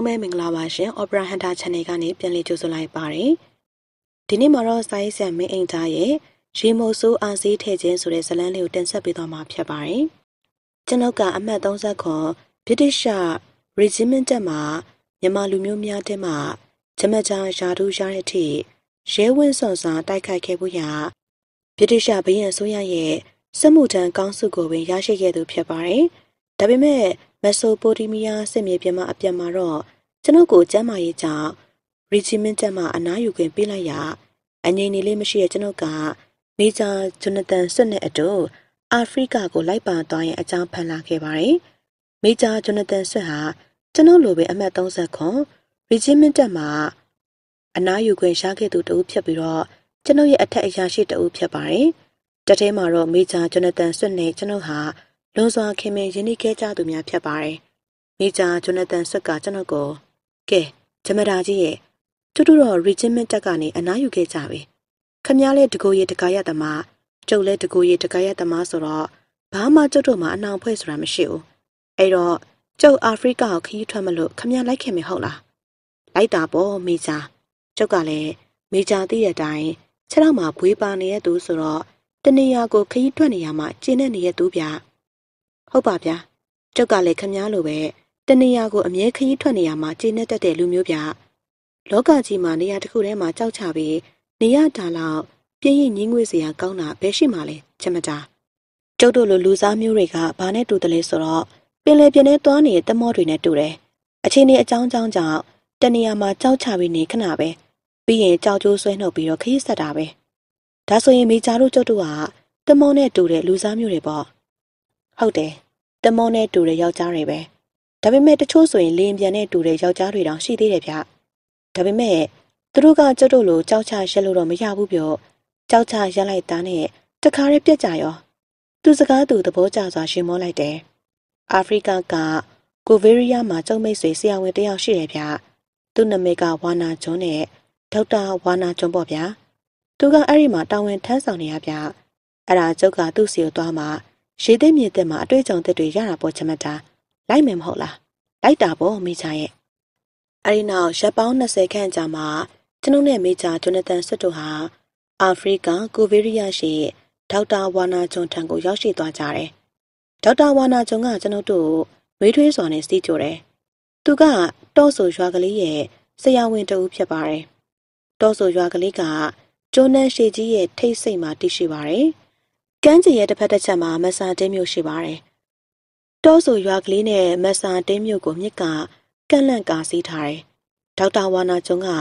မဲမင်္ဂလာပါရှင် Opera Hunter Channel ကနေပြန်လည်ကြိုဆိုလိုက်ပါတယ်။ဒီနေ့မှာတော့စာရေးဆရာမင်းအိမ်သားရဲ့ရေမိုဆိုးအာစီးထည့်ခြင်းဆိုတဲ့ဇာတ်လမ်းလေးကိုတင်ဆက်ပေးသွားမှာဖြစ်ပါတယ်။ကျွန်ုပ်ကအမှတ်39ဗြိတိရှ Regiment တက်မှာမြန်မာလူမျိုးများတဲ့မှာဂျမကြာယာဒူးရတဲ့အထိရဲဝင်းစွန်စွာတိုက်ခိုက်ခဲ့ဖို့ရာဗြိတိရှဘရင်အစိုးရရဲ့စစ်မှုထမ်းကောင်းစုကိုပင်ရရှိခဲ့သူဖြစ်ပါတယ်။ဒါပေမဲ့မက်ဆိုပိုတီးမီးယားစစ်မြေပြင်မှာအပြတ်မှာတော့ကျွန်ုပ်ကိုကျမ်းမာရေးကြောင့် Regiment တက်မှာအနားယူခွင့်ပေးလိုက်ရာအငြိမ်နေလေးမရှိတဲ့ကျွန်ုပ်ကမေဂျာဂျွန်နသန်ဆွတ်နဲ့အတူအာဖရိကကိုလိုက်ပါသွားရင်အကြောင်းဖန်လာခဲ့ပါတယ်။မေဂျာဂျွန်နသန်ဆွတ်ဟာကျွန်ုပ်လိုပဲအမှတ်39 Regiment တက်မှာအနားယူခွင့်ရခဲ့သူတဦးဖြစ်ပြီးတော့ကျွန်ုပ်ရဲ့အထက်အရာရှိတဦးဖြစ်ပါတယ်။တထဲမှာတော့မေဂျာဂျွန်နသန်ဆွတ်နဲ့ကျွန်ုပ်ဟာလွန်စွာခင်မင်ရင်းနှီးခဲ့ကြသူများဖြစ်ပါတယ်။မေဂျာဂျွန်နသန်ဆွတ်ကကျွန်ုပ်ကိုကဲဂျမဒါကြီးရဲ့တူတူတော့ Regiment တက်ကနေအနားယူခဲ့ကြပြီ။ခမည်းလဲတကူရီတကားရသမားကျုပ်လဲတကူရီတကားရသမားဆိုတော့ဘာမှကျုပ်တို့မှအနှောင်ဖွဲ့ဆိုတာမရှိဘူး။အဲ့တော့ကျုပ်အာဖရိကကိုခရီးထွက်မလို့ခမည်းလိုက်ခင်မဟုတ်လား။လိုက်တာပေါ့မေဂျာကျုပ်ကလည်းမေဂျာသိတဲ့အတိုင်းခြေထောက်မှာဘွေးပါနေတဲ့သူဆိုတော့တနေရာကိုခရီးထွက်နေရမှာကျင်းတဲ့နေတဲ့သူဗျာ။ဟုတ်ပါဗျာကျုပ်ကလည်းခမည်းလိုပဲတနေရာကိုအမြဲခရီးထွက်နေရမှာကျင်းနေတတ်တဲ့လူမျိုးဗျာလောကကြီးမှာနေရာတစ်ခုထဲမှာကြောက်ချပြီးနေရတာလောက်ပြင်းရင်ညင်းငွေစရာကောင်းတာဘယ်ရှိမှလဲချက်မတာကျုပ်တို့လိုလူစားမျိုးတွေကဘာနဲ့တူတယ်လဲဆိုတော့ပင်လေပြင်းနဲ့သွားနေတဲ့တမောတွေနဲ့တူတယ်အချင်းတွေအကြောင်းကြောင့်တနေရာမှာကြောက်ချပြီးနေခဏပဲပြီးရင်ကြောက်ကြိုးဆွဲနှုတ်ပြီးတော့ခရီးဆက်တာပဲဒါဆိုရင်မိသားတို့ကျုပ်တို့ကတမောနဲ့တူတဲ့လူစားမျိုးတွေပေါ့ဟုတ်တယ်တမောနဲ့တူတဲ့ယောက်ျားတွေပဲဒါပေမဲ့တချို့ဆိုရင်လင်းပြန်နဲ့တူတဲ့ယောက်ျားတွေတောင်ရှိသေးတယ်ဗျဒါပေမဲ့သူတို့ကကျုပ်တို့လိုကြောက်ချရက်လို့တော့မရဘူးပြောကြောက်ချရက်လိုက်တာနဲ့တခါရဲပြက်ကြရောသူစကားသူသဘောကျစွာရှင်မောလိုက်တယ်အာဖရိကကကိုဗေးရီးယားမှာကျုံမိတ်ဆွေဆရာဝန်တယောက်ရှိတယ်ဗျသူ့နာမည်ကဝါနာဂျွန်းနဲ့ဒေါက်တာဝါနာဂျွန်းပေါ့ဗျာသူကအဲ့ဒီမှာတာဝန်ထမ်းဆောင်နေရဗျအဲ့ဒါကျုပ်ကသူ့စီကိုသွားမှာရေသိမြေတက်မှာအတွေ့အကြုံသစ်တွေရတာပေါ့ချမတာလိုက်မယ်မဟုတ်လားလိုက်တာပေါ့မိချာရဲ့အဲ့ဒီနောက်ရက်ပေါင်း20ခန့်ကြာမှကျွန်ုပ်နဲ့မေဂျာဂျွန်နသန်ဆွတ်တို့ဟာအာဖရိကကိုဗေးရီးယားရှိဒေါက်တာဝါနာဂျွန်ထံကိုရောက်ရှိသွားကြတယ်ဒေါက်တာဝါနာဂျွန်ကကျွန်ုပ်တို့ဝေးထွေးစွာနဲ့စီးကြတယ်သူကတော့ဆိုရွာကလေးရဲ့ဆရာဝန်တဦးဖြစ်ပါတယ်တော့ဆိုရွာကလေးကကျိုးနန်းရှေကြီးရဲ့ထိတ်ဆိတ်မှာတည်ရှိပါတယ်ကမ်းခြေရဲ့တစ်ဖက်တစ်ချက်မှာမဆာတင်းမြို့ရှိပါတယ်တောဆိုရွာကလေးနဲ့မဆာတင်းမြို့ကိုမြစ်ကကန့်လန့်ကာစီးထားတယ်။ဒေါက်တာဝါနာကျွန်းက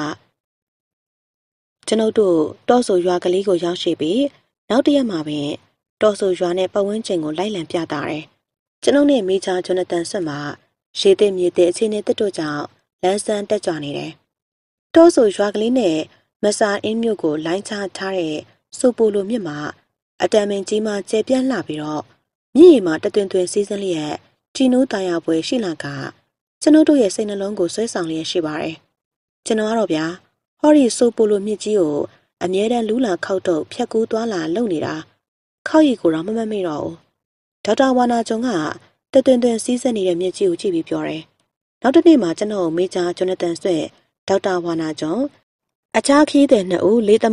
ကျွန်ုပ်တို့တောဆိုရွာကလေးကိုရောက်ရှိပြီးနောက်တစ်ရက်မှာပင်တောဆိုရွာနဲ့ပတ်ဝန်းကျင်ကိုလိုက်လံပြသတယ်။ကျွန်ုပ်နဲ့မေဂျာဂျွန်နသန်ဆွတ်မှာရေသိမြေသိအခြေအနေတို့ကြောင့်လမ်းဆန်းတက်ကြွနေတယ်။တောဆိုရွာကလေးနဲ့မဆာအင်းမြို့ကိုလိုင်းချထားတဲ့ဆိုပိုလိုမြစ်မှာအတံမင်ကြီးမှကျဲပြန့်လှပြီးတော့မြစ်ရီမှာတသွင်သွင်စီးစင်းလျက်ជីနိုးတာယာပွဲရှိလာကကျွန်ုပ်တို့ရဲ့စိတ်နှလုံးကိုဆွဲဆောင်လျက်ရှိပါတယ်။ကျွန်တော်ကတော့ဗျာဟော်ရီဆိုပိုလိုမြစ်ကြီးကိုအမြဲတမ်းလူးလာခောက်တော့ဖြတ်ကူးသွားလာလုပ်နေတာခောက်ရီကိုတော့မမမေ့တော့ဘူး။ဒေါက်တာဝါနာဂျွန်ကတသွင်သွင်စီးစင်းနေတဲ့မြစ်ကြီးကိုကြည့်ပြီးပြောတယ်။နောက်တစ်နေ့မှာကျွန်တော်မေဂျာဂျွန်နသန်ဆွတ်ဒေါက်တာဝါနာဂျွန်အခြားခီးတဲ့နှစ်ဦးလေးသ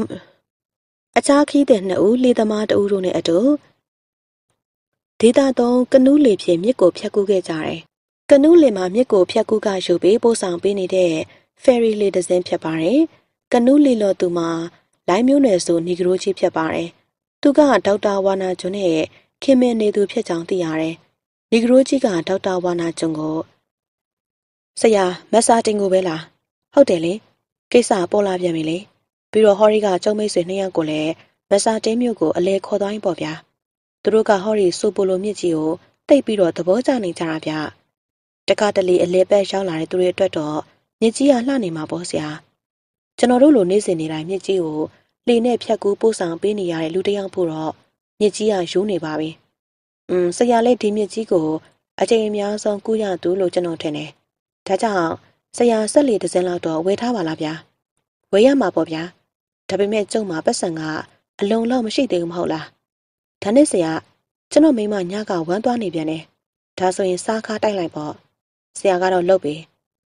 မားတဦးတို့နဲ့အတူဒေတာသုံးကနူးလေဖြင့်မြစ်ကိုဖြတ်ကူးခဲ့ကြတယ်။ကနူးလေမှာမြစ်ကိုဖြတ်ကူးကယူပြီးပို့ဆောင်ပေးနေတဲ့ဖယ်ရီလေတစ်စင်းဖြစ်ပါတယ်။ကနူးလေလော်သူမှာလိုင်းမျိုးနယ်ဆိုနီဂရိုကြီးဖြစ်ပါတယ်။သူကဒေါက်တာဝါနာဂျွန်းနဲ့ခင်မင်နေသူဖြစ်ကြောင်းသိရတယ်။နီဂရိုကြီးကဒေါက်တာဝါနာဂျွန်းကိုဆရာမက်ဆာတင်ကိုပဲလားဟုတ်တယ်လေကိစ္စပေါ်လာပြန်ပြီလေပြီးတော့ဟော်ရီကကျုံမိတ်ဆွေ2ယောက်ကိုလည်းမက်ဆာတင်းမြို့ကိုအလဲခေါ်သွားရင်ပေါ့ဗျာသူတို့ကဟော်ရီဆိုပိုလိုမြစ်ကြီးကိုတိတ်ပြီးတော့သဘောကျနေကြတာဗျတခါတလေအလဲပဲရောက်လာတဲ့သူတွေအတွက်တော့မြစ်ကြီးကလှနေမှာပေါ့ဆရာကျွန်တော်တို့လိုနေစဉ်နေတိုင်းမြစ်ကြီးကိုလှေနဲ့ဖြတ်ကူးပို့ဆောင်ပေးနေရတဲ့လူတစ်ယောက်ဖို့တော့မြစ်ကြီးကရိုးနေပါပြီဆရာလည်းဒီမြစ်ကြီးကိုအချိန်အများဆုံးကူးရသူလို့ကျွန်တော်ထင်တယ်ဒါကြောင့်ဆရာဆက်လေတစ်စင်းလောက်တော့ဝယ်ထားပါလားဗျာဝယ်ရမှာပေါ့ဗျာဒါပေမဲ့ကျုံမှာပတ်စံကအလုံလောက်မရှိသေးဘူးမဟုတ်လားဒါနဲ့ဆရာကျွန်တော်မိမညကဝမ်းသွားနေပြန်တယ်ဒါဆိုရင်စားခါတိုက်လိုက်ပေါ့ဆရာကတော့လှုပ်ပြီ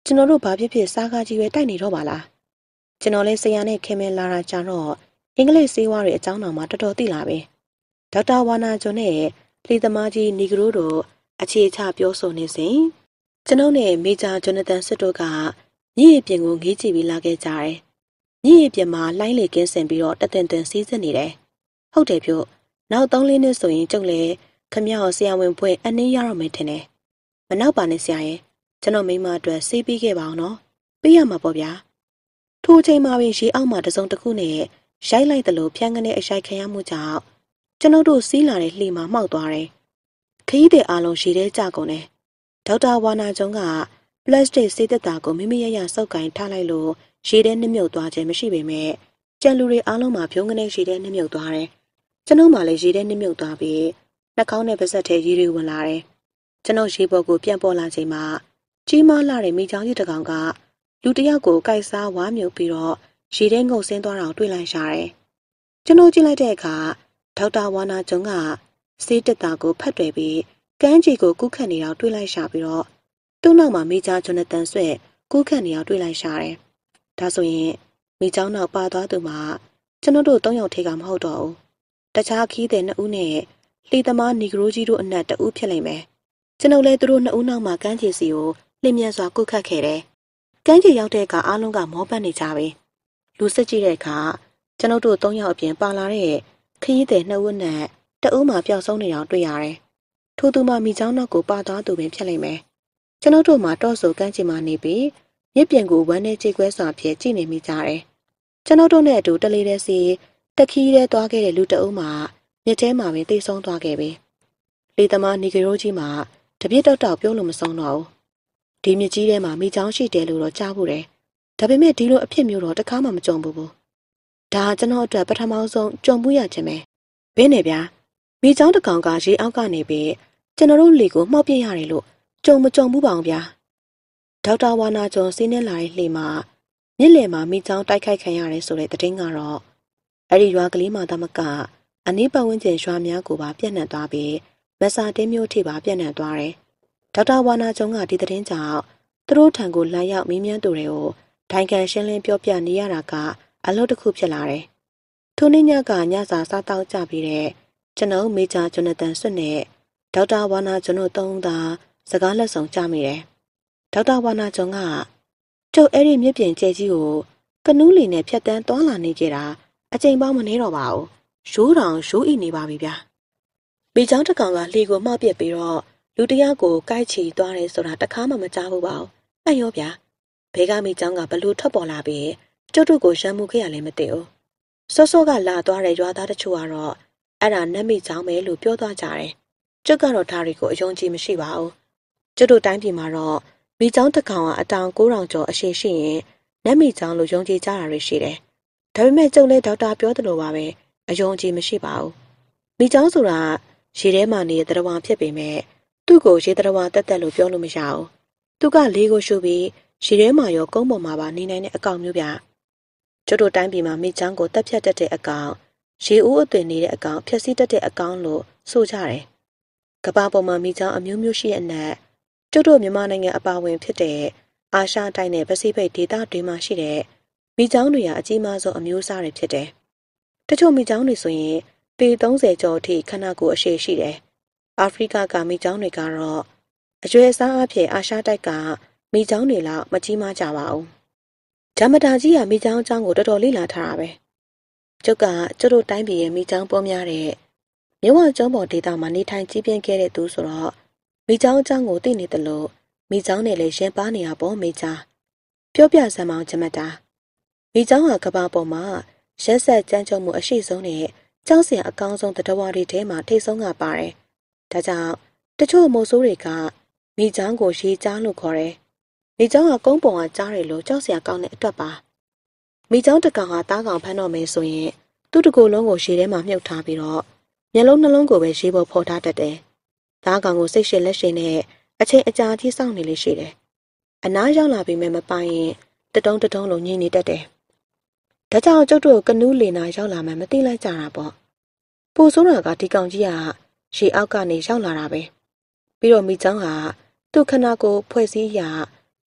ကျွန်တော်တို့ဘာဖြစ်စားကားကြီးပဲတိုက်နေတော့ပါလားကျွန်တော်လဲဆရာနဲ့ခင်မင်လာတာကြတော့အင်္ဂလိပ်စေးဝါးတွေအကြောင်းတော်မှာတော်တော်သိလာပဲဒေါက်တာဝါနာကျော်နဲ့လေသမားကြီးနီဂရိုတို့အခြေချပြောဆိုနေစဉ်ကျွန်ုပ်နဲ့မေဂျာဂျွန်နသန်စစ်တို့ကမြစ်ရပြင်ကိုငေးကြည့်ပြီးလာခဲ့ကြတယ်မြစ်ရပြင်မှာလိုင်းလေကင်းစင်ပြီးတော့တသင်သင်စီးစစ်နေတယ်ဟုတ်တယ်ပြုနောက်3-4နှစ်ဆိုရင်ကျုပ်လည်းခမရောက်ဆရာဝန်ဖွဲ့အနည်းရတော့မယ်ထင်တယ်မနောက်ပါနဲ့ဆရာရဲ့ကျွန်တော်မိမအတွက်ဆေးပေးခဲ့ပါအောင်နော်ပေးရမှာပေါ့ဗျာထိုအချိန်မှာပင်ရေအောက်မှာတစုံတစ်ခုနဲ့ရိုက်လိုက်သလိုဖြန်းကနေအရှိုက်ခံရမှုကြောင့်ကျွန်တော်တို့စီးလာတဲ့လှေမှာမှောက်သွားတယ်ခရီးသည်အားလုံးရေထဲကျကုန်တယ်ဒေါက်တာဝါနာကျုံကပလတ်စတစ်ဆေးသက်တာကိုမိမိရရစောက်ကင်ထားလိုက်လို့ရေထဲနှမြုပ်သွားခြင်းမရှိပေမဲ့ကြံလူတွေအားလုံးမှာဖြုံးကနေရေထဲနှမြုပ်သွားတယ်ကျွန်ုပ်မှလည်းရေထဲနှမြုပ်သွားပြီးနှာခေါင်းနဲ့ပါးစပ်ထဲရေတွေဝင်လာတယ်ကျွန်ုပ်ရေပေါ်ကိုပြန်ပေါ်လာချိန်မှာကြီးမားလာတဲ့မိချောင်းကြီးတစ်ကောင်ကလူတစ်ယောက်ကိုကိုက်စားဝါမြုပ်ပြီးတော့ရေထဲငုပ်ဆင်းသွားတာကိုတွေ့လိုက်ရတယ်ကျွန်တော်ကြည့်လိုက်တဲ့အခါဒေါက်တာဝါနာကျုံကဆေးတက်တာကိုဖတ်တွေ့ပြီးကမ်းခြေကိုကူးခတ်နေတာကိုတွေ့လိုက်ရှာပြီးတော့သူ့နောက်မှာမေဂျာဂျွန်နသန်ဆွဲကူးခတ်နေတာကိုတွေ့လိုက်ရှာတယ်ဒါဆိုရင်မိချောင်းနောက်ပါသွားသူမှာကျွန်တော်တို့3ယောက်ထဲကမဟုတ်တော့ဘူးတခြားခီးတဲ့2ဦးနဲ့လှေသမားနီဂရိုကြီးတို့အနက်2ဦးဖြစ်လိမ့်မယ်ကျွန်ုပ်လည်းသူတို့2ဦးနောက်မှာကမ်းခြေစီကိုလျင်မြန်စွာကုတ်ခတ်ခဲ့တယ်ကမ်းခြေရောက်တဲ့အခါအားလုံးကမောပတ်နေကြပြီလူစစ်ကြည့်တဲ့အခါကျွန်ုပ်တို့3ယောက်အပြင်ပါလာတဲ့ခရီးသည်2ဦးနဲ့2ဦးမှပျောက်ဆုံးနေတာတွေ့ရတယ်ထို့သူမှမိချောင်းနောက်ကိုပါသွားသူပင်ဖြစ်လိမ့်မယ်ကျွန်ုပ်တို့မှတော့ဆိုကမ်းခြေမှာနေပြီးမြစ်ပြင်ကိုဝမ်းနဲ့ကြေကွဲစွာဖြင့်ကြည့်နေမိကြတယ်ကျွန်ုပ်တို့နဲ့အတူတလေးတဲ့စီတခီးထဲသွားခဲ့တဲ့လူ2ဦးမှမြစ်ထဲမှာပင်တိတ်ဆုံးသွားခဲ့ပြီလေသမားနီဂရိုကြီးမှတပြစ်တောက်တောက်ပြောလို့မဆုံးတော့ဘူးဒီမြစ်ကြီးထဲမှာမိချောင်းရှိတယ်လို့တော့ကြားဖို့တယ်ဒါပေမဲ့ဒီလိုအဖြစ်မျိုးတော့တခါမှမကြုံဘူးဒါကျွန်တော်အတွက်ပထမဆုံးကြုံမှုရခြင်းပဲဘင်းနေဗျာမိချောင်းတစ်ကောင်ကရေအောက်ကနေပြီးကျွန်တော်တို့လေကိုမှောက်ပြရတယ်လို့ကြုံမကြုံဘူးပါအောင်ဗျာဒေါက်တာဝါနာကျော်စီးနှင်းလာတဲ့လှေမှာမြစ်လယ်မှာမိချောင်းတိုက်ခိုက်ခံရတယ်ဆိုတဲ့သတင်းကတော့အဲ့ဒီရွာကလေးမှသမကအနီးပတ်ဝန်းကျင်ရွာများကိုပါပြန့်နှံ့သွားပြီးမဆာတင်းမျိုးထိပါပြန့်နှံ့သွားတယ်ဒေါက်တာဝါနာကျော်ကဒီသတင်းကြောင့်သူတို့ထံကိုလာရောက်မင်းမြန်းသူတွေကိုဒိုင်ကန်ရှင်းလင်းပြောပြနေရတာကအလုပ်တစ်ခုဖြစ်လာတယ်ထိုနေ့ညကညစာစားတောက်ကြပြီးတဲ့ကျွန်တော်မေဂျာဂျွန်နသန်ဆွတ်နဲ့ဒေါက်တာဝါနာကျွန်တော်3ဦးသာစကားလက်ဆောင်ကြမိတယ်ဒေါက်တာဝါနာကျော်ကကျုပ်အဲ့ဒီမြစ်ပြင်ကျဲကြီးကိုကနူးလီနဲ့ဖြတ်တန်းသွားလာနေကြတာအချိန်ပေါင်းမနေတော့ပါဘူးရိုးတောင်ရိုးအိနေပါပြီဗျာမိချောင်းတစ်ကောင်ကလှေကိုမှောက်ပစ်ပြီးတော့လူတယောက်ကိုကိုက်ချီသွားတယ်ဆိုတာတခါမှမကြားဘူးပါဘူးအဲ့ရောဗျာဘဲကမိချောင်းကဘလို့ထွက်ပေါ်လာပြီးကျုပ်တို့ကိုရမ်းမှုခဲ့ရလဲမသိဘူးစောစောကလာသွားတဲ့ရွာသားတချို့ကတော့အဲ့ဒါနတ်မိချောင်းပဲလို့ပြောသွားကြတယ်ကျုပ်ကတော့ဒါတွေကိုအယုံကြည်မရှိပါဘူးကျုပ်တို့တိုင်းပြည်မှာတော့မိချောင်းတစ်ကောင်ကအတောင်900ကျော်အရှိရှိရင်နတ်မိချောင်းလို့ယုံကြည်ကြတာတွေရှိတယ်ဒါပေမဲ့ကျုပ်လည်းဒေါက်တာပြောသလိုပါပဲအယုံကြည်မရှိပါဘူးမိချောင်းဆိုတာရေထဲမှာနေတဲ့တရဝါဖြစ်ပေမဲ့သူ့ကိုရေတရဝါတက်တက်လို့ပြောလို့မရဘူးသူကလေးကိုရှုပြီးရေထဲမှာရောကုန်းပေါ်မှာပါနေနိုင်တဲ့အကောင်မျိုးဗျကျုပ်တို့တိုင်းပြည်မှာမိချောင်းကိုတက်ဖြတ်တတ်တဲ့အကောင်ရေဦးအသွင်နေတဲ့အကောင်ဖြက်စီးတတ်တဲ့အကောင်လို့ဆိုကြတယ်ကမ္ဘာပေါ်မှာမိချောင်းအမျိုးမျိုးရှိတဲ့အနက်ကျုပ်တို့မြန်မာနိုင်ငံအပါအဝင်ဖြစ်တဲ့အာရှတိုင်းနဲ့ပစိဖိတ်ဒေသတွေမှာရှိတဲ့မိချောင်းတွေဟာအကြီးမားဆုံးအမျိုးအစားတွေဖြစ်တယ်။တချို့မိချောင်းတွေဆိုရင်ပေ30ကျော်အထိခန္ဓာကိုယ်အရှည်ရှိတယ်။အာဖရိကကမိချောင်းတွေကတော့အကျွဲအစားအဖြစ်အာရှတိုက်ကမိချောင်းတွေလောက်မကြီးမားကြပါဘူး။ဂျမတာကြီးကမိချောင်းအကြောင်းကိုတော်တော်လေ့လာထားတာပဲ။ကျုပ်ကကျုပ်တို့တိုင်းပြည်ရဲ့မိချောင်းပေါ်များတဲ့မြဝကျုံးပေါ်ဒေသမှာနေထိုင်ကြီးပြင်းခဲ့တဲ့သူဆိုတော့မိချောင်းအကြောင်းကိုသိနေတယ်လို့မိချောင်းနဲ့လည်းရင်ပါနေရပေါ့မိချာပြောပြစမ်းမောင်းဂျမတာမိချောင်းဟာကဘာပေါ်မှာရက်ဆက်ကြမ်းကြုတ်မှုအရှိဆုံးနဲ့ကြောက်စရာအကောင်းဆုံးတဝါတွေထဲမှာထိတ်ဆုံးကပါတယ်ဒါကြောင့်တချို့မိုးဆိုးတွေကမိချောင်းကိုရေကြားလို့ခေါ်တယ်မိချောင်းဟာကုန်းပေါ်ကကြားတယ်လို့ကြောက်စရာကောင်းတဲ့အတွက်ပါမိချောင်းတစ်ကောင်ဟာတားကောင်ဖမ်းတော့မယ်ဆိုရင်သူ့တကူလုံးကိုရေထဲမှာမြုပ်ထားပြီးတော့မျက်လုံးနှလုံးကိုပဲရေပေါ်ဖော်ထားတတ်တယ်တားကောင်ကိုစိတ်ရှည်လက်ရှည်နဲ့အချိန်အကြာကြီးစောင့်နေလို့ရှိတယ်အနားရောက်လာပြီးမှမပိုင်ရင်တတုံးလုံးညင်နေတတ်တယ်ဒါကြောင့်ကျုပ်တို့ကနူးလေနာရောက်လာမှမသိလိုက်ကြတာပေါ့ပူဆိုးတာကဒီကောင်ကြီးကရေအောက်ကနေရောက်လာတာပဲပြီးတော့မိချောင်းဟာသူ့ခန္ဓာကိုယ်ဖွဲ့စည်းရာထ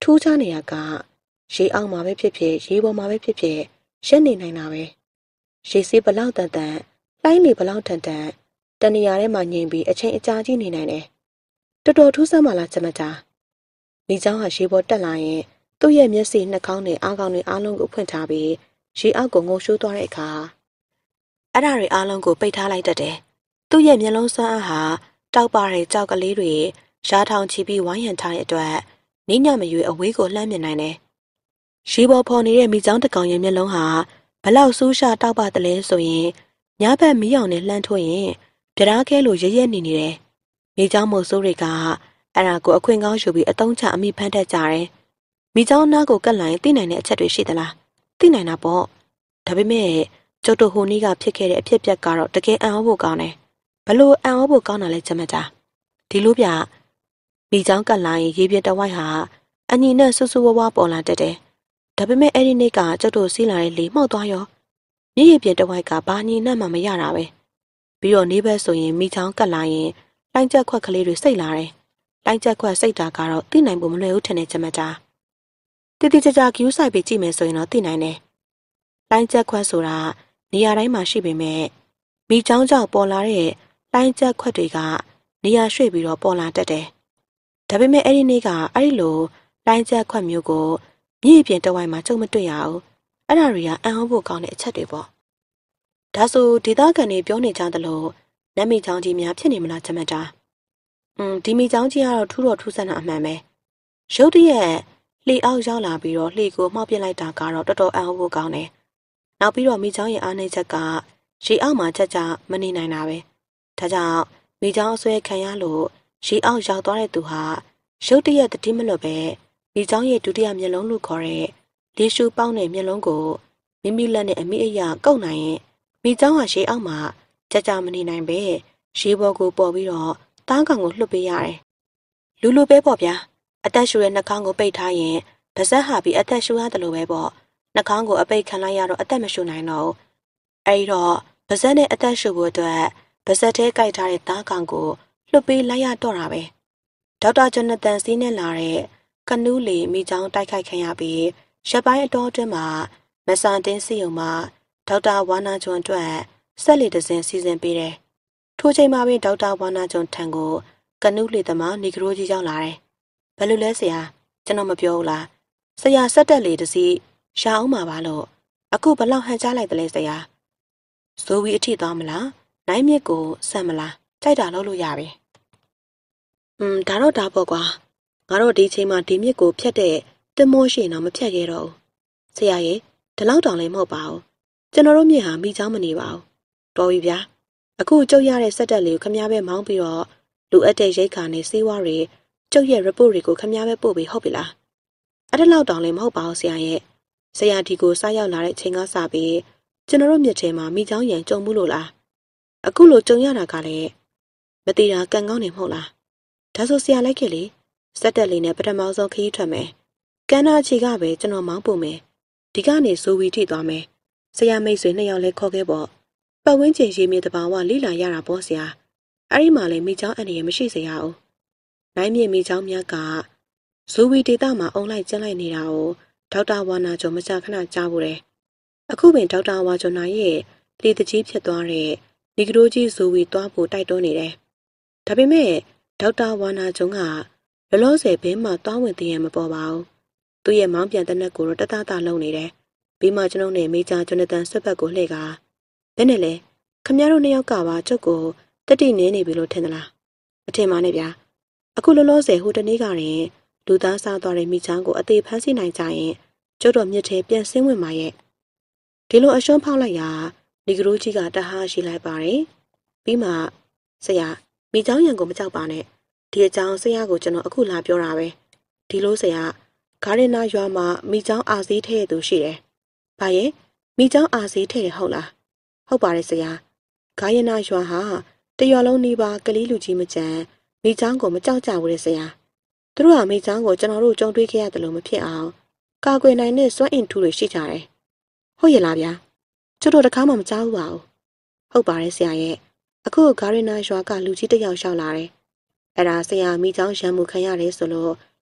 ထူးခြားနေရကရေအောက်မှာပဲဖြစ်ဖြစ်ရေပေါ်မှာပဲဖြစ်ဖြစ်ရက်နေနိုင်တာပဲရေစီးဘလောက်တန်တန်လိုင်းလေဘလောက်ထန်ထန်တနေရာထဲမှာညင်ပြီးအချိန်အကြာကြီးနေနိုင်တယ်တော်တော်ထူးဆန်းပါလားချက်မတာမိချောင်းဟာရေပေါ်တက်လာရင်သူ့ရဲ့မျက်စိနှာခေါင်းနဲ့အားကောင်းတွေအားလုံးကိုဖွင့်ထားပြီးရေအောက်ကိုငိုရှိုးသွားတဲ့အခါအဲ့ဒါတွေအားလုံးကိုပိတ်ထားလိုက်တတ်တယ်သူ့ရဲ့မျက်လုံးစွမ်းအားဟာတောက်ပါတဲ့ကြောက်ကလေးတွေရှားထောင်ချပြီးဝိုင်းရံထားတဲ့အတွက်နိညမရွေအဝေးကိုလှမ်းမြင်နိုင်တယ်ရေပေါ်ဖော်နေတဲ့မိချောင်းတစ်ကောင်ရဲ့မျက်လုံးဟာဘလောက်ဆူးရှာတောက်ပါတလဲဆိုရင်ညဘက်မီးအောင်နဲ့လှမ်းထိုးရင်ပြဓာခဲလိုရဲရဲနေနေတယ်မိချောင်းမို့ဆိုးတွေကအဲ့ဒါကိုအခွင့်ကောင်းယူပြီးအတုံးချအမိဖမ်းတတ်ကြတယ်မိချောင်းနားကိုကတ်လိုက်သိနိုင်တဲ့အချက်တွေရှိသလားသိနိုင်တာပေါ့ဒါပေမဲ့ကျုပ်တို့ဟိုနေ့ကဖြစ်ခဲ့တဲ့အဖြစ်အပျက်ကတော့တကယ်အံ့ဩဖို့ကောင်းတယ်ဘလို့အံ့ဩဖို့ကောင်းတာလဲချက်မတာဒီလိုပြမိချောင်းကတ်လိုက်ရေပြတဝိုက်ဟာအညီနဲ့ဆူဆူဝါးဝါပေါ်လာတတ်တယ်ဒါပေမဲ့အဲ့ဒီနေ့ကကျုပ်တို့စီးလာတဲ့လေမှောက်သွားရောမြည်ရပြတဝိုက်ကဘာညီနဲ့မှမရတာပဲပြီးတော့နေဘက်ဆိုရင်မိချောင်းကတ်လိုက်ရင်လိုင်းချက်ခွက်ကလေးတွေစိတ်လာတယ်လိုင်းချက်ခွက်စိတ်တာကတော့သိနိုင်ဖို့မလွယ်ဘူးထင်တယ်ချက်မတာတိတိကျကျကျူးဆိုင်ပြီးကြည့်မယ်ဆိုရင်တော့သိနိုင်တယ်လိုင်းချက်ခွက်ဆိုတာနေရာတိုင်းမှာရှိပေမဲ့မိချောင်းကြောင့်ပေါ်လာတဲ့လိုင်းချက်ခွက်တွေကနေရာရွှေ့ပြီးတော့ပေါ်လာတတ်တယ်ဒါပေမဲ့အဲ့ဒီနေ့ကအဲ့ဒီလိုလိုင်းချက်ခွက်မျိုးကိုမြည်ပြင်တဝိုက်မှာကြုံမတွေ့ရဘူးအဲ့ဒါတွေကအံ့ဩဖို့ကောင်းတဲ့အချက်တွေပေါ့ဒါဆိုဒေသခံတွေပြောနေကြသလိုနတ်မိချောင်းကြီးများဖြစ်နေမလားချက်မတာဒီမိချောင်းကြီးကတော့ထူးတော့ထူးဆန်းတာအမှန်ပဲရုတ်တရက်လှေအောက်ရောက်လာပြီးတော့လှေကိုမှောက်ပစ်လိုက်တာကတော့တော်တော်အံ့ဩဖို့ကောင်းတယ်နောက်ပြီးတော့မိချောင်းရဲ့အားနည်းချက်ကရေအောက်မှာချက်ချမနေနိုင်တာပဲဒါကြောင့်မိချောင်းအဆွဲခံရလို့ရေအောက်ရောက်သွားတဲ့သူဟာရုတ်တရက်တတိမလွတ်ပဲမိချောင်းရဲ့ဒုတိယမျက်လုံးလို့ခေါ်တဲ့လေရှူပေါင်းတဲ့မျက်လုံးကိုမိမိလက်နဲ့အမိအယကုတ်နိုင်ရင်မိချောင်းဟာရေအောက်မှာချက်ချမနေနိုင်ပဲရေပေါ်ကိုပေါ်ပြီးတော့တားကောင်ကိုလွှတ်ပေးရတယ်လူပဲပေါ့ဗျာအသက်ရှူရဲ့နှာခေါင်းကိုပိတ်ထားရင်ဗဇက်ဟာပြီးအသက်ရှူရတယ်လို့ပဲပေါ့နှာခေါင်းကိုအပိတ်ခံလိုက်ရတော့အသက်မရှူနိုင်တော့အဲဒီတော့ဗဇက်နဲ့အသက်ရှူဖို့အတွက်ဗဇက်ထဲကြိုက်ထားတဲ့တားကောင်ကိုလွှတ်ပေးလိုက်ရတော့တာပဲဒေါက်တာဂျွန်နသန်စီးနဲ့လာတဲ့ကနူးလီမိချောင်းတိုက်ခိုက်ခံရပြီးရက်ပိုင်းအတော်အတွင်းမှာမဆန်တင်းစီယုံမှာဒေါက်တာဝါနာဂျွန်အတွက်ဆက်လက်တစင်စီစဉ်ပေးတယ်ထိုချိန်မှာပဲဒေါက်တာဝါနာဂျွန်ထံကိုကနူးလီသမားနီဂရိုကြီးရောက်လာတယ်ဘယ်လိုလဲဆရာကျွန်တော်မပြောဘူးလားဆရာဆက်တက်လေတစီရှာအောင်မှာပါလို့အခုဘလောက်ဟန်ချလိုက်တယ်လဲဆရာဇိုဝီအထိသွားမလားနိုင်မြစ်ကိုဆက်မလားကြိုက်တာလုပ်လို့ရပြီဒါတော့ဒါပေါ့ကွာငါတို့ဒီချိန်မှာဒီမြစ်ကိုဖြတ်တဲ့တင်မိုးရှိရင်တော့မဖြတ်ခဲ့တော့ဘူးဆရာရဲ့ဒီလောက်တောင်လည်းမဟုတ်ပါဘူးကျွန်တော်တို့မြစ်ဟာမိချောင်းမနေပါဘူးတော်ပြီဗျာအခုကျုပ်ရတဲ့ဆက်တက်လေးကိုခမည်းပဲမောင်းပြီးတော့လူအပ်တဲ့ရိတ်ခါနဲ့စေးဝါးတွေကျုပ်ရဲ့ report တွေကိုခမည်းပဲပို့ပြီးဟုတ်ပြီလားအဲ့ဒါလောက်တောင်လည်းမဟုတ်ပါဘူးဆရာရဲ့ဆရာဒီကိုစားရောက်လာတဲ့အချိန်ကစပြီးကျွန်တော်တို့မြစ်ထဲမှာမိချောင်းရံကြုံမှုလို့လားအခုလိုကြုံရတာကလည်းမသေးတာကံကောင်းနေမဟုတ်လားဒါဆိုဆရာလိုက်ခဲ့လေစက်တက်လေးနဲ့ပထမဆုံးခရီးထွက်မယ်ကန်းနာချီကပဲကျွန်တော်မောင်းပို့မယ်ဒီကနေဇိုဝီထိသွားမယ်ဆရာမိတ်ဆွေ2ယောက်လဲခေါ်ခဲ့ပေါ့ပတ်ဝန်းကျင်ရေမြေတဘာဝလိလာရတာပေါ့ဆရာအဲ့ဒီမှာလဲမိချောင်းအန်ရမရှိစေရအောင်နိုင်မြေမိချောင်းများကဇိုဝီဒေတာမှာအုံလိုက်ကျန်းလိုက်နေတာကိုဒေါက်တာဝါနာကျော်မကြာခဏကြားဖို့တယ်အခုပင်ဒေါက်တာဝါကျော်နာရဲ့လေတကြီးဖြစ်သွားတဲ့နီဂရိုကြီးဇိုဝီသွားဖို့တိုက်တွန်းနေတယ်ဒါပေမဲ့ဒေါက်တာဝါနာကျော်ကလောလောဆယ်ဘဲမှာသွားဝင်သေးရမပေါ်ပါဘူးသူ့ရဲ့မောင်းပြန်တဲ့နက်ကိုတော့တတလုံနေတယ်ပြီးမှကျွန်ုပ်နဲ့မေဂျာဂျွန်နသန်ဆွတ်ဘက်ကိုလှည့်ကဘယ်နဲ့လဲခမရတို့2ယောက်ကပါကျုပ်ကိုတတိနေနေပြီလို့ထင်သလားမထင်ပါနဲ့ဗျာအခုလောလောဆယ်ဟိုတနေ့ကရင်လူသားစားသွားတဲ့မိချောင်းကိုအသေးဖမ်းဆီးနိုင်ကြရင်ကျုပ်တို့မြစ်ထဲပြန်ဆင်းဝင်ပါရဲ့ဒီလိုအရှုံးဖောက်လိုက်ရာနီဂရိုကြီးကတဟားရှိလိုက်ပါတယ်ပြီးမှဆရာမိချောင်းရံကိုမကြောက်ပါနဲ့ဒီအကြောင်းဆရာကိုကျွန်တော်အခုလာပြောတာပဲဒီလိုဆရာဂါရနာရွာမှာမိချောင်းအာစည်းထဲသူရှိတယ်။ဘာရဲ့မိချောင်းအာစည်းထဲဟုတ်လား။ဟုတ်ပါတယ်ဆရာ။ဂါရနာရွာဟာတရွာလုံးနေပါကလေးလူကြီးမကြမ်းမိချောင်းကိုမကြောက်ကြဘူးလေဆရာ။သူတို့ကမိချောင်းကိုကျွန်တော်တို့ကြုံတွေ့ခဲ့ရတယ်လို့မဖြစ်အောင်ကာကွယ်နိုင်တဲ့စွမ်းအင်ထူးတွေရှိကြတယ်။ဟုတ်ရဲ့လားဗျာ။ကျတို့တခါမှမကြောက်ဘူးပါဘူး။ဟုတ်ပါတယ်ဆရာရဲ့။အခုဂါရနာရွာကလူကြီးတစ်ယောက်ရှောက်လာတယ်။အဲ့ဒါဆရာမိချောင်းရံမှုခံရတယ်ဆိုလို့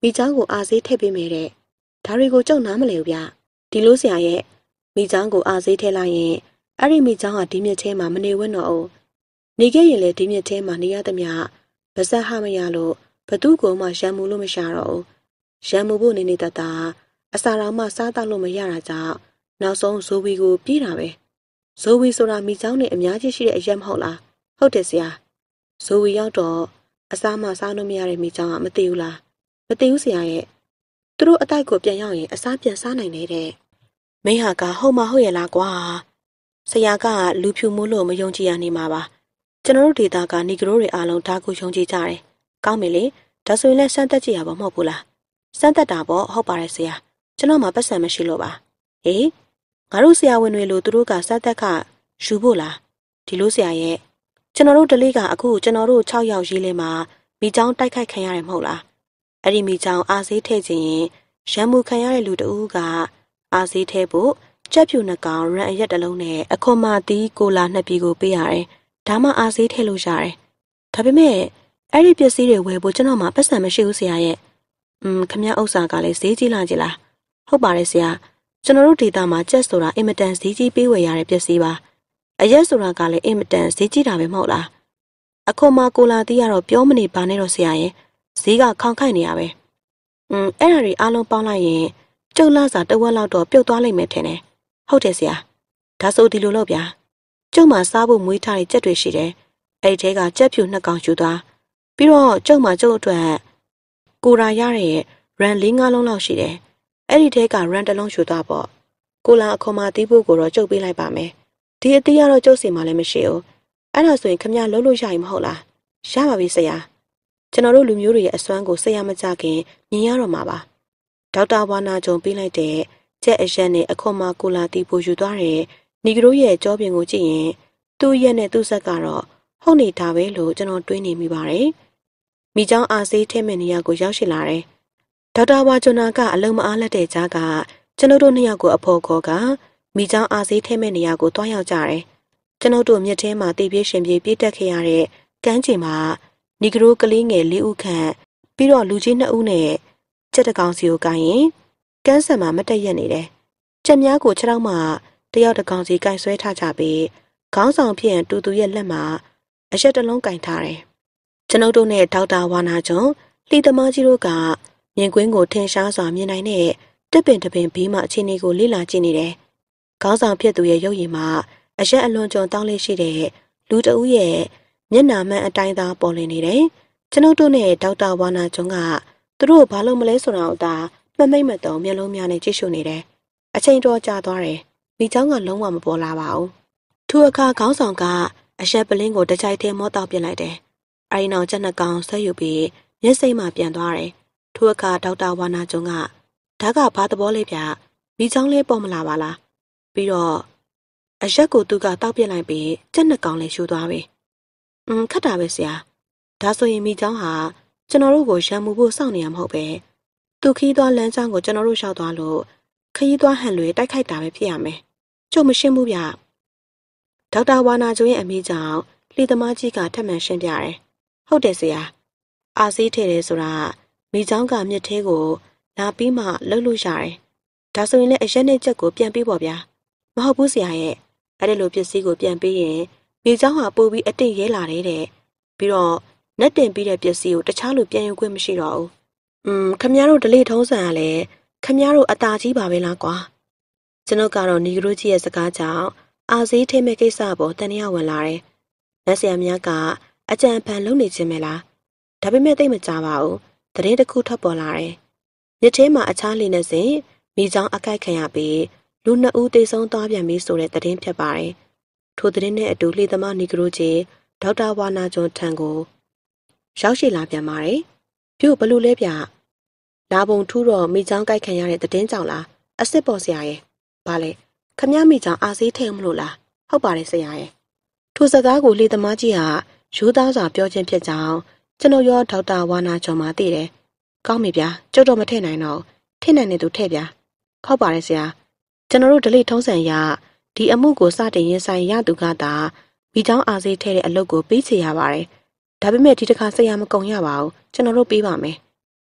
မိချောင်းကိုအာဆေးထည့်ပေးမယ်တဲ့ဒါတွေကိုကျုပ်နားမလည်ဘူးဗျဒီလိုဆရာရဲ့မိချောင်းကိုအာဆေးထည့်လိုက်ရင်အဲ့ဒီမိချောင်းကဒီမြစ်ထဲမှာမနေဝင့်တော့ဘူးနေခဲ့ရင်လေဒီမြစ်ထဲမှာနေရသမျှဗဇက်ဟမရလို့ဘသူ့ကိုမှရံမှုလို့မရှာတော့ဘူးရံမှုဖို့နေနေတတ်တာအစာတော်မှစားတော့လို့မရတာကြောင့်နောက်ဆုံးဇိုဝီကိုပြေးတာပဲဇိုဝီဆိုတာမိချောင်းနဲ့အများကြီးရှိတဲ့အရက်မဟုတ်လားဟုတ်တယ်ဆရာဇိုဝီရောက်တော့အစာမှစားလို့မရတဲ့မိချောင်းကမသိဘူးလားမသိဘူးဆရာရဲ့သူတို့အတိုက်ကိုပြန်ရောက်ရင်အစာပြန်စားနိုင်နေတဲ့မင်းဟာကဟုတ်မဟုတ်ရဲ့လားကွာဆရာကလူဖြူမိုးလို့မယုံကြည်ရနေမှာပါကျွန်တော်တို့ဒေတာကနီဂရိုတွေအားလုံးဒါကိုယုံကြည်ကြတယ်ကောင်းပြီလေဒါဆိုရင်လည်းစမ်းသက်ကြည့်ရပါမဟုတ်ဘူးလားစမ်းသက်တာပေါ့ဟုတ်ပါတယ်ဆရာကျွန်တော်မှပတ်စံမရှိလို့ပါဟေးငါတို့ဆရာဝန်တွေလို့သူတို့ကစမ်းသက်ကယူဖို့လားဒီလိုဆရာရဲ့ကျွန်တော်တို့ဒလေးကအခုကျွန်တော်တို့6ယောက်ရေးလဲမှာမိချောင်းတိုက်ခိုက်ခံရတယ်မဟုတ်လားအဲ့ဒီမိချောင်းအာဆေးထည့်ခြင်းရံမှုခံရတဲ့လူတဦးကအာဆေးထည့်ဖို့ကြက်ဖြူနှကောင်ရန်အရက်တစ်လုံးနဲ့အခွန်မာသီးကိုလာ2ပြည်ကိုပေးရတယ်ဒါမှအာဆေးထည့်လို့ရတယ်ဒါပေမဲ့အဲ့ဒီပစ္စည်းတွေဝယ်ဖို့ကျွန်တော်မှပတ်စံမရှိဘူးဆရာရဲ့ခမရဥစ္စာကလည်းဈေးကြီးလာကြလားဟုတ်ပါတယ်ဆရာကျွန်တော်တို့ဒေတာမှာကြက်ဆိုတာအင်မတန်ဈေးကြီးပေးဝယ်ရတဲ့ပစ္စည်းပါအရက်ဆိုတာကလည်းအင်မတန်ဈေးကြီးတာပဲမဟုတ်လားအခွန်မာကိုလာသီးကတော့ပြောမနေပါနဲ့တော့ဆရာရဲ့ဈေးကခေါင်ခိုက်နေရပဲအဲ့ဒါတွေအားလုံးပေါင်းလိုက်ရင်ကျုပ်လာစာတဝက်လောက်တော့ပြုတ်သွားလိမ့်မယ်ထင်တယ်ဟုတ်တယ်ဆရာဒါဆိုဒီလိုလို့ဗျာကျုပ်မှာစားဖို့မွေးထားတဲ့ကြက်တွေရှိတယ်အဲ့ဒီထဲကကြက်ဖြူ2ကောင်ယူသွားပြီးတော့ကျုပ်မှာကျုပ်အတွက်ကိုရာရတဲ့ရန်4-5လုံးလောက်ရှိတယ်အဲ့ဒီထဲကရန်1လုံးယူသွားပေါ့ကိုလာအခွန်မာသီးဖို့ကိုတော့ကျုပ်ပေးလိုက်ပါမယ်ဒီအသီးကတော့ကျုပ်စီမှာလည်းမရှိဘူးအဲ့ဒါဆိုရင်ခမရလုံးလို့ရရင်မဟုတ်လားရပါပြီဆရာကျွန်တော်တို့လူမျိုးတွေရဲ့အစွမ်းကိုဆရာမကြခင်မြင်ရတော့မှာပါဒေါက်တာဝါနာဂျုံပေးလိုက်တဲ့ကြက်အရက်နဲ့အခွန်မာကိုလာတီပိုယူသွားတဲ့နီဂရိုရဲ့ကြောပြင်ကိုကြည့်ရင်သူ့ရက်နဲ့သူ့ဆက်ကတော့ဟုတ်နေတာပဲလို့ကျွန်တော်တွေးနေမိပါတယ်မိချောင်းအာဆေးထဲမဲ့နေရာကိုရောက်ရှိလာတယ်ဒေါက်တာဝါဂျွန်နာကအလုံးမအားလက်တဲ့ကြားကကျွန်တော်တို့2ယောက်ကိုအဖော်ခေါ်ကမိချောင်းအာဆေးထဲမဲ့နေရာကိုတွားရောက်ကြတယ်ကျွန်တော်တို့မြစ်ထဲမှာတေးပြေးရှင်ပြေးပြေးတက်ခဲ့ရတဲ့ကမ်းခြေမှာနီဂရိုကလေးငယ်4ဦးခန့်ပြီးတော့လူကြီး2ဦးနဲ့ကြက်တကောင်စီကိုကိုင်းရင်ကန်းဆန်မှာမတက်ရက်နေတယ်ကြက်များကို6တောင်းမှတယောက်တကောင်စီကိုင်းဆွဲထားကြပြီးခေါင်းဆောင်ဖြစ်တူရဲ့လက်မှာအရက်တစ်လုံးကင်ထားတယ်ကျွန်ုပ်တို့နဲ့ဒေါက်တာဝါနာဂျွန်လှီသမားကြီးတို့ကမြင်ကွင်းကိုထင်ရှားစွာမြင်နိုင်တဲ့တစ်ပင်တစ်ပင်ဘေးမှအခြေအနေကိုလေ့လာကြည့်နေတယ်ခေါင်းဆောင်ဖြစ်သူရဲ့ရုပ်ရည်မှာအရက်အလွန်ကြုံတောင်းလေးရှိတဲ့လူတဦးရဲ့မျက်နှာမှန်အတိုင်းသာပေါ်လွင်နေတယ်ကျွန်ုပ်တို့နဲ့ဒေါက်တာဝါနာဂျွန်ကသူတို့ဘာလို့မလဲဆိုတာကိုသာမှတ်မိတ်မတုံမျက်လုံးများနဲ့ကြည့်ရှုနေတယ်အချိန်တော်ကြာသွားတယ်မိချောင်းကလုံးဝမပေါ်လာပါဘူးထိုအခါခေါင်းဆောင်ကအရက်ပလင်းကိုတကြိုက်တည်းမောတောက်ပြစ်လိုက်တယ်အရင်နောက်ချက်2ကောင်ဆွဲယူပြီးမျက်စိမှပြန်သွားတယ်ထိုအခါဒေါက်တာဝါနာဂျွန်ကဒါကဘာသဘောလဲဗျမိချောင်းလေးပေါ်မလာပါလားပြီးတော့အရက်ကိုသူကတောက်ပြစ်လိုက်ပြီးချက်2ကောင်လေးယူသွားပြီခတ်တာပဲဆရာဒါဆိုရင်မိချောင်းဟာကျွန်တော်တို့ကိုရံမှုဖို့စောင့်နေရမှာမဟုတ်ပဲသူခီးသွားလမ်းကြောင်းကိုကျွန်တော်တို့ရှောက်သွားလို့ခရီးသွားဟန်လွေတိုက်ခိုက်တာပဲဖြစ်ရမယ်ကျုပ်မရှင်းဘူးဗျဒေါက်တာဝါနာဂျွန်ရဲ့အမေကြောင့်လှီသမားကြီးကထပ်မံရှင်းပြတယ်ဟုတ်တယ်ဆရာအာဆေးထည့်တယ်ဆိုတာမိချောင်းကမြစ်သေးကိုလာပြီးမှလှုပ်လို့ရတယ်ဒါဆိုရင်လည်းအရက်နဲ့ချက်ကိုပြန်ပေးပေါ့ဗျာမဟုတ်ဘူးဆရာရဲ့အဲ့ဒီလိုပစ္စည်းကိုပြန်ပေးရင်မိချောင်းဟာပို့ပြီးအတိတ်ရဲလာတယ်တဲ့ပြီးတော့နက်တင်ပြီးတဲ့ပစ္စည်းကိုတခြားလူပြန်ယူခွင့်မရှိတော့ဘူးခမရတို့ဒလေးထုံးစံရလဲခမရတို့အตาကြီးပါပဲလားကွာကျွန်ုပ်ကတော့နီဂရိုကြီးရဲ့စကားကြောင့်အာဆေးထဲမဲ့ကိစ္စပေါ်တန်ရဝင်လာတယ်လက်ဆရာများကအကြံဖန်လုပ်နေခြင်းပဲလားဒါပေမဲ့သိမကြပါဘူးသတင်းတစ်ခုထွက်ပေါ်လာတယ်မြစ်ထဲမှာအခြားလေနဲ့စဉ်မိချောင်းအကိုက်ခံရပြီးလူ2ဦးသေဆုံးသွားပြန်ပြီဆိုတဲ့သတင်းဖြစ်ပါတယ်ထိုသတင်းနဲ့အတူလှေသမားနီဂရိုကြီးဒေါက်တာဝါနာဂျွန်ထံကိုရောက်ရှိလာပြန်ပါတယ်ပြုတ်ဘလို့လဲဗျလာပုံထူးတော့မိချောင်းကိုက်ခံရတဲ့သတင်းကြောင့်လားအစ်စ်ပေါ်ဆရာရဲ့ဘာလဲခမည်းမိချောင်းအာဆေးထဲမလို့လားဟုတ်ပါတယ်ဆရာရဲ့ထိုစကားကိုလှေသမားကြီးဟာရိုးသားစွာပြောခြင်းဖြစ်ကြောင်းကျွန်တော်ရောဒေါက်တာဝါနာဂျွန်မှသိတယ်ကောင်းပြီဗျာကျုပ်တော့မထည့်နိုင်တော့ထည့်နိုင်တဲ့သူထည့်ဗျာဟုတ်ပါတယ်ဆရာကျွန်တော်တို့ဒလိထုံးစံရဒီအမှုကိုစတင်ရင်ဆိုင်ရသူကသာမိချောင်းအာဆေးထဲတဲ့အလုပ်ကိုပေးချေရပါတယ်ဒါပေမဲ့ဒီတစ်ခါဆရာမကုံရပါဘူးကျွန်တော်တို့ပေးပါမယ်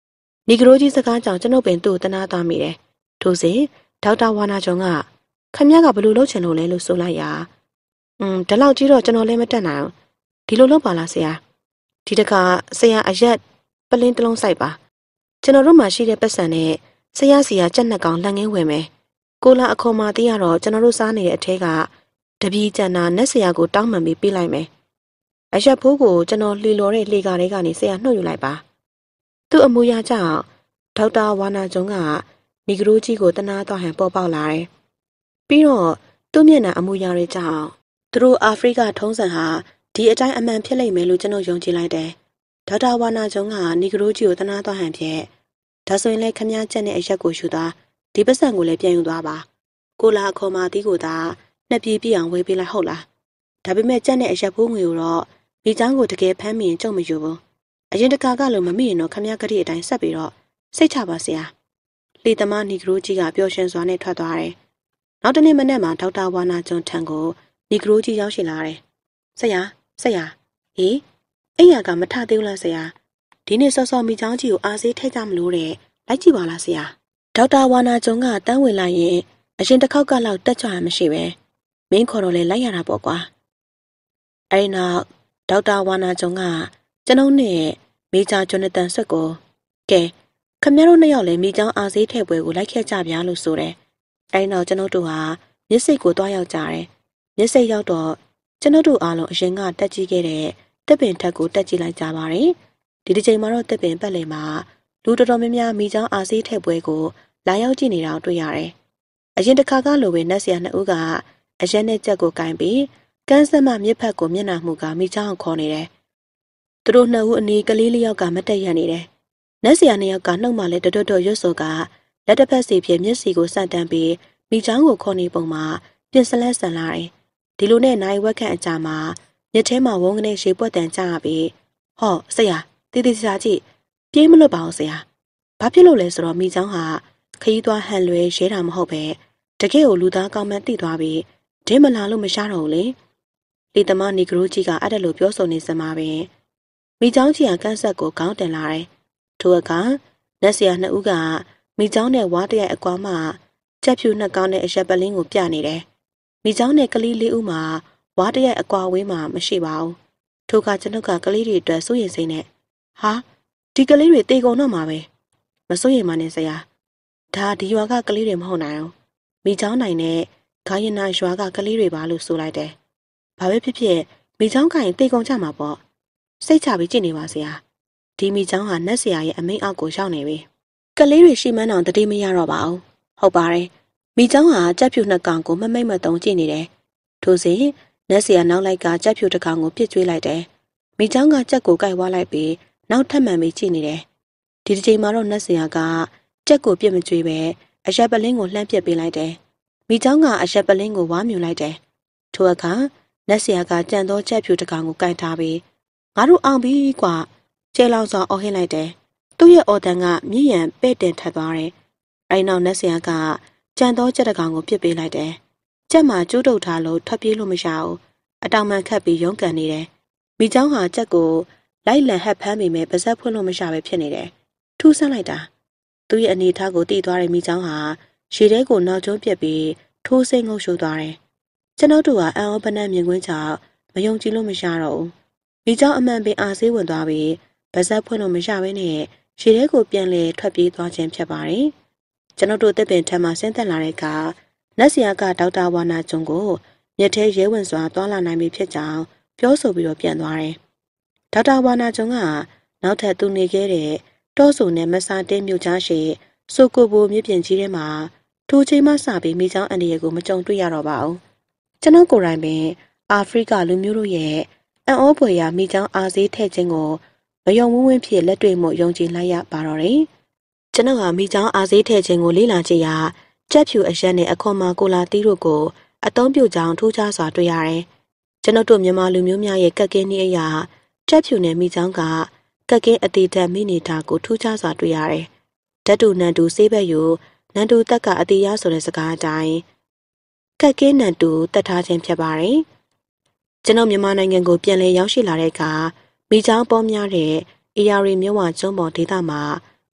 နီဂရိုကြီးစကားကြောင့်ကျွန်ုပ်ပင်သူ့တနာသွားမိတယ်ထို့စဉ်ဒေါက်တာဝါနာဂျုံကခမရကဘယ်လိုလုပ်ချင်လို့လဲလို့ဆိုလိုက်ရာဒီလောက်ကြီးတော့ကျွန်တော်လည်းမတက်နိုင်ဘူးဒီလိုလုပ်ပါလားဆရာဒီတခါဆရာအရက်ပလင်းတစ်လုံးစိုက်ပါကျွန်တော်တို့မှရှိတဲ့ပတ်စံနဲ့ဆရာစီကကြက်နှစ်ကောင်လှန်ငင်းဝင်မယ်ကိုလာအခေါ်မှတည်းရတော့ကျွန်တော်တို့စားနေတဲ့အထဲကတပီးကျန်တာနတ်ဆရာကိုတောင်းပန်ပြီးပေးလိုက်မယ်အရက်ဖိုးကိုကျွန်တော်လှီလော်တဲ့လှေကားတွေကနေဆရာနှုတ်ယူလိုက်ပါသူ့အမူအရာကြောင့်ဒေါက်တာဝါနာဂျုံကနီဂရိုကြီးကိုတနာသွားဟန်ပေါ်ပေါက်လာတယ်ပြီးတော့သူ့မျက်နှာအမူအရာတွေကြောင့်သူတို့အာဖရိကထုံးစံဟာဒီအတိုင်းအမှန်ဖြစ်လိမ့်မယ်လို့ကျွန်တော်ယုံကြည်လိုက်တယ်ဒေါက်တာဝါနာဂျုံကနီဂရိုကြီးကိုတနာသွားဟန်ဖြင့်ဒါဆိုရင်လည်းခမည်းချက်နဲ့အရက်ကိုယူသွားဒီပတ်စံကိုလည်းပြန်ယူသွားပါကိုလာအခေါ်မှတီးကိုသာနှစ်ပြေးပြအောင်ဝေးပေးလိုက်ဟုတ်လားဒါပေမဲ့ကြက်နဲ့အရက်ဖိုးငွေကိုတော့မိချောင်းကိုတကယ်ဖမ်းမိရင်ကြုံမယူဘူးအရင်တကာကလို့မမိရင်တော့ခမည်းကတိအတိုင်းဆက်ပြီးတော့စိတ်ချပါဆရာလေသမားနီဂရိုကြီးကပျော်ရွှင်စွာနဲ့ထွက်သွားတယ်နောက်တနေ့မနက်မှာဒေါက်တာဝါနာဂျွန်ထံကိုနီဂရိုကြီးရောက်ရှိလာတယ်ဆရာဟေးအိမ်ရကမထသေးဘူးလားဆရာဒီနေ့စောစောမိချောင်းကြီးကိုအားစေးထည့်ကြမလို့တဲ့လိုက်ကြည့်ပါလားဆရာဒေါက်တာဝါနာဂျုံကတန်းဝင်လိုက်ရင်အရင်တစ်ခေါက်ကလောက်တက်ကြရမရှိပဲမင်းခေါ်တော့လဲလိုက်ရတာပေါ့ကွာအဲ့နောက်ဒေါက်တာဝါနာဂျုံကကျွန်ုပ်နဲ့မေဂျာဂျွန်နသန်ဆွတ်ကိုကဲခမရတို့နှစ်ယောက်လည်းမိချောင်းအားစေးထည့်ပွဲကိုလိုက်ခဲ့ကြဗျာလို့ဆိုတယ်အဲ့နောက်ကျွန်ုပ်တို့ဟာမြစ်စိတ်ကိုတွားရောက်ကြတယ်မြစ်စိတ်ရောက်တော့ကျွန်ုပ်တို့အားလုံးအရင်ကတက်ကြည့်ခဲ့တဲ့တက်ပင်ထက်ကိုတက်ကြည့်လိုက်ကြပါတယ်ဒီတစ်ချိန်မှာတော့တက်ပင်ပတ်လည်မှာလူတော်တော်များများမိချောင်းအားစေးထည့်ပွဲကိုလာရောက်ကြည့်နေတာတွေ့ရတယ်အရင်တစ်ခါကလိုပဲနတ်ဆရာနှစ်ဦးကအရက်နဲ့ကြက်ကိုကင်ပြီးကန်းစက်မမြစ်ဖက်ကိုမျက်နှာမှုကမိချောင်းခေါ်နေတယ်သူတို့နှစ်ဦးအနီးကလေးလေးယောက်ကမတက်ရနေတယ်နတ်ဆရာနှစ်ယောက်ကနှုတ်မှလည်းတွတ်ရွတ်ဆိုကလက်တစ်ဖက်စီဖြင့်မျက်စီကိုစတန်းပြီးမိချောင်းကိုခေါ်နေပုံမှာပြင်စလက်ဆန်လာတယ်ဒီလိုနဲ့နိုင်ဝက်ခန့်အကြာမှာမြစ်ထဲမှာဝုန်းကနေရေပွက်တန်ကြရပြီးဟောဆရာတီတီစာကြည့်ပြေးမလွတ်ပါအောင်ဆရာဘာဖြစ်လို့လဲဆိုတော့မိချောင်းဟာခရီးသွားဟန်လွဲရဲတာမဟုတ်ပဲတကယ်ကိုလူသားကောင်းမှန်းသိသွားပြီးဒင်းမလာလို့မရှာတော့ဘူးလေလေသမားနီဂရိုကြီးကအဲ့ဒါလိုပြောဆိုနေစမှာပဲမိချောင်းကြီးကကန်းဆက်ကိုခေါင်းတင်လာတယ်ထိုအခါနတ်ဆရာနှစ်ဦးကမိချောင်းနဲ့ဝါးတရိုက်အကွာမှကြက်ဖြူနှစ်ကောင်းနဲ့အရက်ပလင်းကိုပြနေတယ်မိချောင်းနဲ့ကလေးလေးဦးမှာဝါးတရိုက်အကွာဝေးမှာမရှိပါဘူးထိုအခါကျွန်ုပ်ကကလေးတွေအတွက်စိုးရိမ်စိတ်နဲ့ဟာဒီကလေးတွေတေကုန်တော့မှာပဲမစိုးရိမ်ပါနဲ့ဆရာဒါဒီရွာကကလေးတွေမဟုတ်နိုင်ဘူးမိချောင်းနိုင်နဲ့ဂိုင်းရနာရွာကကလေးတွေပါလို့ဆိုလိုက်တယ်ဘာပဲဖြစ်ဖြစ်မိချောင်းကရင်တေကုန်ကြမှာပေါ့စိတ်ချပြီးကြည့်နေပါဆရာဒီမိချောင်းဟာနတ်ဆရာရဲ့အမိန့်အောက်ကိုရောက်နေပြီကလေးတွေရှိမှန်းအောင်တတိမရတော့ပါဘူးဟုတ်ပါတယ်မိချောင်းဟာကြက်ဖြူနှစ်ကောင်ကိုမမိတ်မတုံကြည့်နေတယ်ထို့စဉ်နတ်ဆရာနောက်လိုက်ကကြက်ဖြူတစ်ကောင်ကိုပြစ်ကျွေးလိုက်တယ်မိချောင်းကကြက်ကိုကိုက်ဝါလိုက်ပြီးနောက်ထပ်မှန်ပြီးကြည့်နေတယ်ဒီတစ်ချိန်မှာတော့နတ်ဆရာကကြက်ကိုပြစ်မကျွေးပဲအရက်ပလင်းကိုလှမ်းပစ်ပေးလိုက်တယ်မိချောင်းကအရက်ပလင်းကိုဝါမြူလိုက်တယ်ထိုအခါနတ်ဆရာကကြံသောကြက်ဖြူတစ်ကောင်ကိုကိုက်ထားပြီးငါတို့အောင်ပြီကွာကျဲလောင်စွာအော်ဟစ်လိုက်တယ်သူ့ရဲ့အော်တန်ကမြည်ရန်ပဲ့တင်ထပ်သွားတယ်အဲဒီနောက်နတ်ဆရာကကြံသောကြက်တစ်ကောင်ကိုပစ်ပေးလိုက်တယ်ကြက်မှာကျိုးတုပ်ထားလို့ထွက်ပြေးလို့မရဘူးအတောင်မှန်ခတ်ပြီးရုန်းကန်နေတယ်မိချောင်းဟာကြက်ကိုလိုက်လံဟပ်ဖမ်းမိမဲ့ပါဇက်ဖွင့်လို့မရပဲဖြစ်နေတယ်ထူးဆန်းလိုက်တာသူ့ရဲ့အနေထားကိုတည်သွားတဲ့မိချောင်းဟာရေထဲကိုနောက်ကျုံးပြက်ပြီးထိုးစိမ့်ငုပ်ရှိုးသွားတယ်ကျွန်တော်တို့ကအံ့ဩပနံ့မြင်ကွင်းကြောင့်မယုံကြည်လို့မရတော့ဘူးမိချောင်းအမှန်ပင်အားဆေးဝင်သွားပြီးပါဇက်ဖွင့်လို့မရဘဲနဲ့ရေထဲကိုပြန်လေထွက်ပြေးသွားခြင်းဖြစ်ပါတယ်ကျွန်တော်တို့တက်ပင်ထမ်းမှဆင်းသက်လာတဲ့အခါနတ်ဆရာကဒေါက်တာဝါနာဂျွန်ကိုမြက်ထဲရဲဝင်စွာတွာလာနိုင်ပြီဖြစ်ကြောင်းပြောဆိုပြီးတော့ပြန်သွားတယ်ဒေါက်တာဝါနာဂျွန်ကနောက်ထပ်သူနေခဲ့တဲ့တောဆူနဲ့မဆာတင်းမြို့ကြားရှိဆိုကိုဘိုမြစ်ပြင်ကြီးထဲမှာထိုချိန်မှစပြီးမိချောင်းအန်ဒီရဲ့ကိုမကြုံတွေ့ရတော့ပါဘူးကျွန်တော်ကိုယ်တိုင်ပင်အာဖရိကလူမျိုးတို့ရဲ့အံ့ဩဖွယ်ရာမိချောင်းအားစေးထည့်ခြင်းကိုမယုံဝင်းဖြစ်လက်တွေ့မှုယုံကြည်လိုက်ရပါတော့တယ်ကျွန်တော်ဟာမိချောင်းအားစေးထည့်ခြင်းကိုလေ့လာကြည့်ရာကြက်ဖြူအရက်နဲ့အခွန်မာကိုလာတီးတို့ကိုအသုံးပြုကြောင်းထူးခြားစွာတွေ့ရတယ်ကျွန်တော်တို့မြန်မာလူမျိုးများရဲ့ကက်ကင်းနည်းအရာကြက်ဖြူနဲ့မိချောင်းကကက်ကင်းအသေးတက်မိနေတာကိုထူးခြားစွာတွေ့ရတယ်ဓာတုနန်တူဆေးဘက်ယူနန်တူတက်ကအသေးရဆိုတဲ့စကားအတိုင်းကက်ကင်းနန်တူတက်ထားခြင်းဖြစ်ပါတယ်ကျွန်တော်မြန်မာနိုင်ငံကိုပြန်လည်ရောက်ရှိလာတဲ့အခါမိချောင်းပေါများတဲ့အေယာရီမြို့ဝကျွန်းပေါ်ဒေသမှာ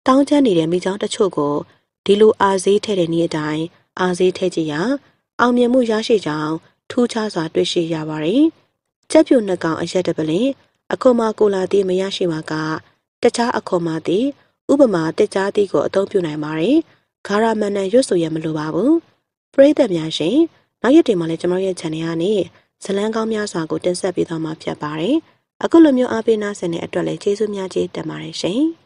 တောင်းကျမ်းနေတဲ့မိချောင်းတချို့ကိုဒီလိုအာဈေးထည့်တဲ့နေ့အတိုင်းအာဈေးထည့်ကြည့်ရာအောင်မြင်မှုရရှိကြောင်းထူးခြားစွာတွေ့ရှိရပါတယ်။ကြက်ပြူနှစ်ကောင်အရက်တပလင်အခွန်မာကိုလာတီမရရှိမှာကတခြားအခွန်မာတီဥပမာတက်ကြားတီကိုအသုံးပြုနိုင်ပါတယ်။ဂါရမန်နန်ရွတ်ဆိုရမလိုပါဘူး။ပရိသတ်များရှင်နောက်ရက်တွေမှာလည်းကျွန်တော်ရဲ့ channel ကနေဇလန်းကောင်းများစွာကိုတင်ဆက်ပေးသွားမှာဖြစ်ပါတယ်။အခုလိုမျိုးအားပေးနာဆင်တဲ့အတွက်လည်းကျေးဇူးများကြီးတင်ပါတယ်ရှင်။